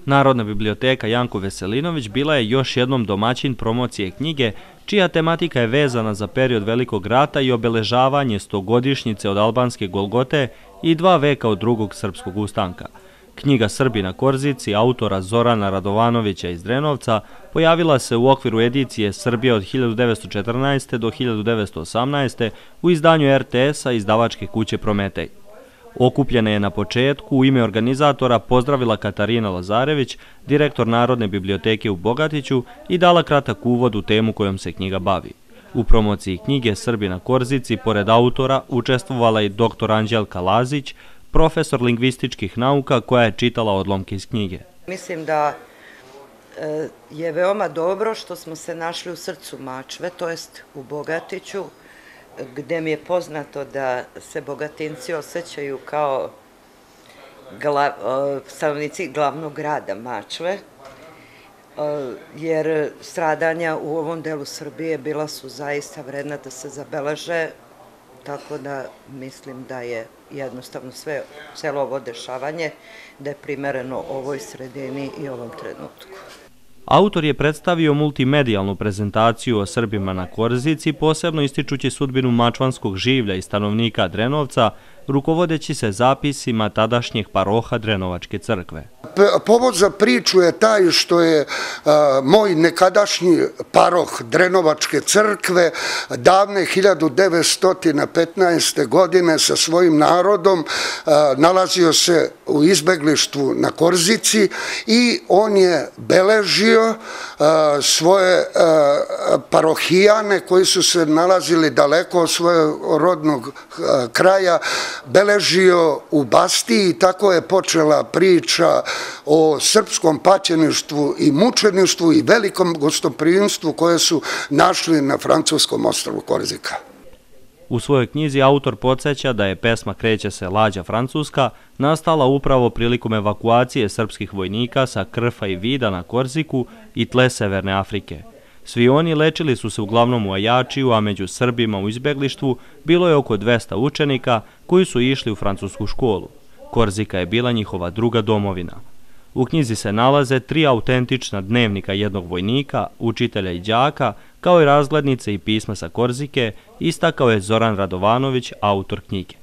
Narodna biblioteka Janko Veselinović bila je još jednom domaćin promocije knjige, čija tematika je vezana za period Velikog rata i obeležavanje 100-godišnjice od albanske Golgote i 2 veka od drugog srpskog ustanka. Knjiga Srbi na Korzici, autora Zorana Radovanovića iz Drenovca, pojavila se u okviru edicije Srbija od 1914. do 1918. u izdanju RTS-a izdavačke kuće Prometej. Okupljene je na početku u ime organizatora pozdravila Katarina Lazarević, direktor Narodne biblioteke u Bogatiću, i dala kratak uvod u temu kojom se knjiga bavi. U promociji knjige Srbi na Korzici, pored autora, učestvovala i dr. Anđelka Lazić, profesor lingvističkih nauka koja je čitala odlomke iz knjige. Mislim da je veoma dobro što smo se našli u srcu Mačve, to jest u Bogatiću, gde mi je poznato da se Bogatinci osjećaju kao stanovnici glavnog grada Mačve, jer stradanja u ovom delu Srbije bila su zaista vredna da se zabeleže, tako da mislim da je jednostavno celo ovo dešavanje da je primereno ovoj sredini i ovom trenutku. Autor je predstavio multimedijalnu prezentaciju o Srbima na Korzici, posebno ističući sudbinu mačvanskog življa i stanovnika Drenovca, rukovodeći se zapisima tadašnjeg paroha Drenovačke crkve. Povod za priču je taj što je moj nekadašnji paroh Drenovačke crkve davne 1915. godine sa svojim narodom nalazio se u izbeglištvu na Korzici i on je beležio svoje parohijane koji su se nalazili daleko od svojeg rodnog kraja, beležio u Bastiji i tako je počela priča o srpskom paćeništvu i mučeništvu i velikom gostoprimstvu koje su našli na francuskom ostrvu Korzika. U svojoj knjizi autor podsjeća da je pesma Kreće se lađa Francuska nastala upravo prilikom evakuacije srpskih vojnika sa Krfa i Vida na Korziku i tle Severne Afrike. Svi oni lečili su se uglavnom u Ajačiju, a među Srbima u izbeglištvu bilo je oko 200 učenika koji su išli u francusku školu. Korzika je bila njihova druga domovina. U knjizi se nalaze 3 autentična dnevnika jednog vojnika, učitelja i đaka, kao i razglednice i pisma sa Korzike, istakao je Zoran Radovanović, autor knjige.